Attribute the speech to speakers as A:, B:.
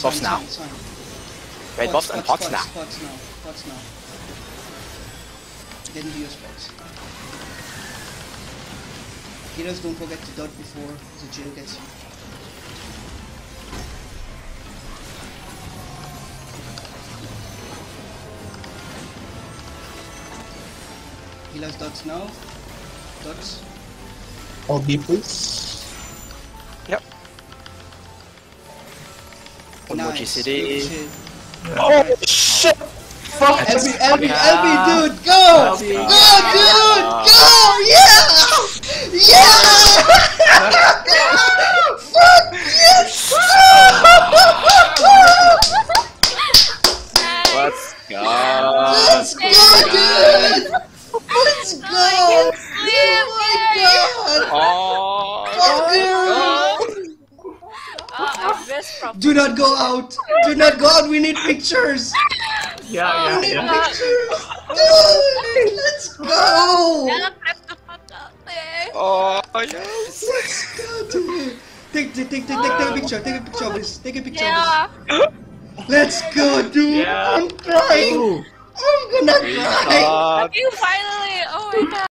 A: buffs now. Red buffs and pots now.
B: Pots now. Then do your spots. Heroes, don't forget to dot before the jail gets you. Healers dots now. Dots.
C: All B please.
A: Yep. One more GCD.
C: Oh shit! Fuck!
B: LB, dude, go! Go, dude! Go! Yeah! Yeah! Fuck yes!
A: Let's go!
B: Let's go, dude! Let's go! Oh my god! Do not go out! Do not go out! We need pictures!
C: Yeah.
B: Pictures! Dude! Let's go!
A: Oh yes!
B: Let's go, dude! Take a picture, please. Take a picture,
D: Yeah.
B: please. Let's go, dude!
C: Yeah.
B: I'm crying! I'm gonna cry!
D: You finally! Oh my god!